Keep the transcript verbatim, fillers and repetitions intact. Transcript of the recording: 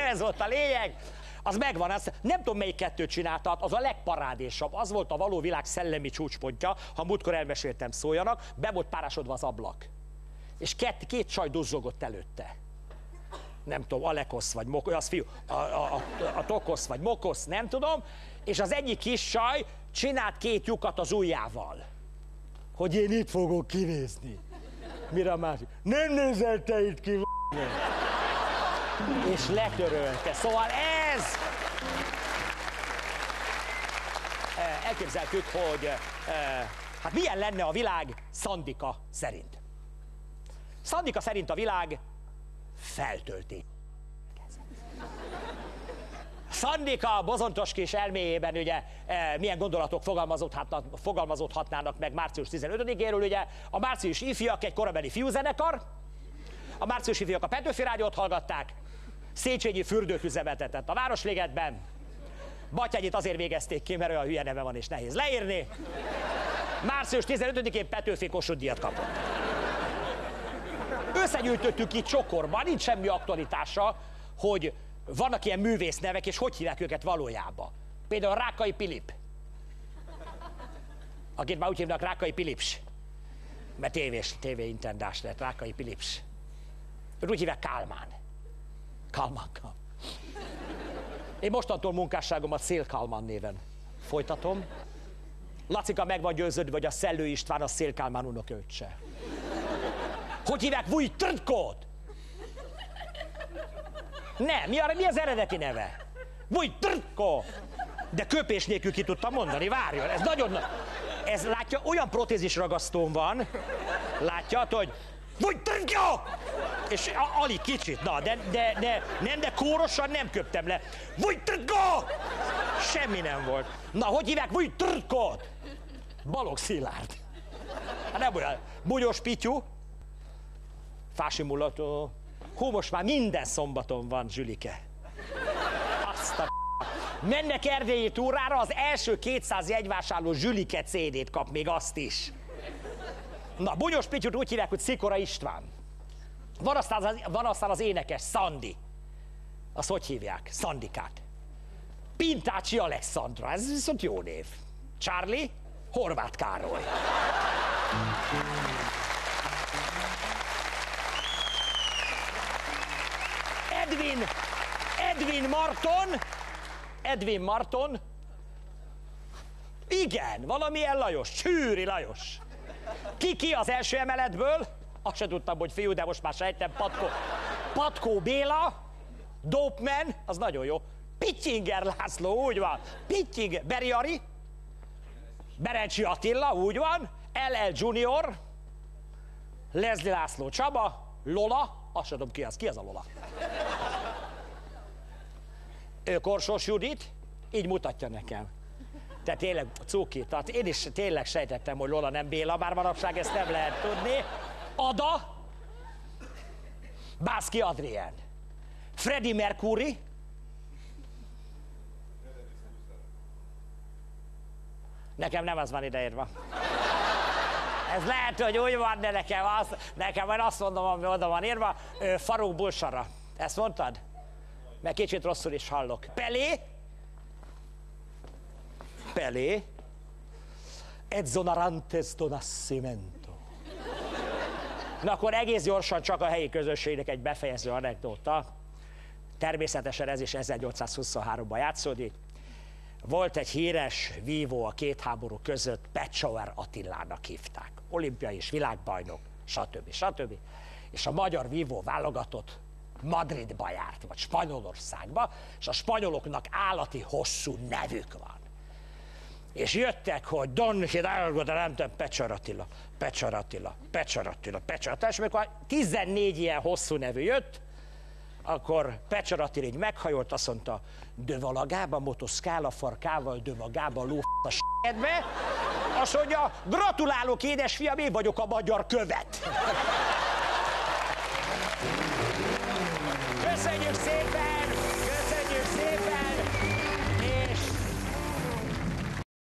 ez volt a lényeg. Az megvan, az, nem tudom melyik kettőt csinálta, az a legparádésabb, az volt a való világ szellemi csúcspontja, ha múltkor elmeséltem, szóljanak, be volt párásodva az ablak. És két, két csaj duzzogott előtte. Nem tudom, Alekosz vagy Mokosz, az fiú, a, a, a, a Tokosz vagy Mokosz, nem tudom, és az egyik kis csaj csinált két lyukat az ujjával. Hogy én itt fogok kinézni. Mire a másik? Nem nézel te itt ki, és letörölte. Szóval ez... Elképzeltük, hogy hát milyen lenne a világ Szandika szerint. Szandika szerint a világ feltölti. Szandika bozontos kis elméjében ugye milyen gondolatok fogalmazódhatnának, fogalmazódhatnának meg március tizenötödikéről, ugye a március ifjak egy korabeli fiúzenekar, a március ifjak a Petőfi Rádiót hallgatták, Széchenyi fürdőt üzemeltetett a Városligetben, Batthyányit azért végezték ki, mert olyan hülye neve van és nehéz leírni. március tizenötödikén Petőfi Kossuth díjat kapott. Összegyűjtöttük itt csokorban, nincs semmi aktualitása, hogy vannak ilyen művésznevek, és hogy hívják őket valójában. Például Rákai Pilip. Akit már úgy hívnak Rákai Pilips. Mert tévés, tévéintendás lett, Rákai Pilips. Őt úgy hívják Kálmán. Kálmán. Én mostantól munkásságomat Szél Kálmán néven folytatom. Lacika meg van győződve, hogy a Szellő István a Szél Kálmán unoköccse. Hogy hívják Vujtrtkót? Nem, mi, mi az eredeti neve? Vujtrtkó! De köpés nélkül ki tudtam mondani, várjon, ez nagyon... Ez látja, olyan protézis ragasztón van, látja, hogy Vujtrtkó! És alig kicsit, na, de, de, de, nem, de kórosan nem köptem le. Vujtrtkó! Semmi nem volt. Na, hogy hívják Vujtrtkót? Balogh Szilárd. Hát nem olyan. Bugyos Pityu. Fási mulató. Hú, most már minden szombaton van Zsülike. Azt a mennek erdélyi túrára, az első kétszáz jegyvásárló Zsülike cé dét kap, még azt is. Na, Bugyos Pityut úgy hívják, hogy Szikora István. Van aztán az, van aztán az énekes, Szandi. Azt hogy hívják? Szandikát. Pintácsi Alexandra, ez viszont jó név. Charlie, Horváth Károly. Edwin, Edwin Marton, Edwin Marton, igen, valamilyen Lajos, Csűri Lajos. Ki-ki az első emeletből? Azt se tudtam, hogy fiú, de most már sejtem, Patkó, Patkó Béla, Dopeman, az nagyon jó. Pityinger László, úgy van. Pityinger, Beri Ari, Berencsi Attila, úgy van. el el Junior, Leslie László Csaba, Lola, azt sem tudom ki az, ki az a Lola? Ő Korsós Judit, így mutatja nekem. Tehát tényleg cuki, tehát én is tényleg sejtettem, hogy Lola nem Béla, bár manapság ezt nem lehet tudni. Ada, Bászki Adrien, Freddie Mercury, nekem nem az van ideírva. Ez lehet, hogy úgy van, de nekem, az, nekem majd azt mondom, ami oda van írva, Faruk Bulsara. Ezt mondtad? Mert kicsit rosszul is hallok. Pelé, Pelé, Edson Arantes do Nascimento. Na akkor egész gyorsan csak a helyi közösségnek egy befejező anekdóta. Természetesen ez is ezernyolcszázhuszonháromban játszódik. Volt egy híres vívó a két háború között, Pecsauer Attilának hívták. Olimpiai és világbajnok, stb. stb. És a magyar vívó válogatott Madridba járt, vagy Spanyolországba, és a spanyoloknak állati hosszú nevük van. És jöttek, hogy Don Hidalgo, de nem tudom, Pecsauer Attila, Pecsauer Attila, Pecsauer Attila, Pecsauer Attila, és amikor tizennégy ilyen hosszú nevű jött, akkor Pecsauer Attila így meghajolt, azt mondta, dövalagában motoszkál farkával, dövagában ló a s***edbe, azt mondja, gratulálok édesfiam, én vagyok a magyar követ.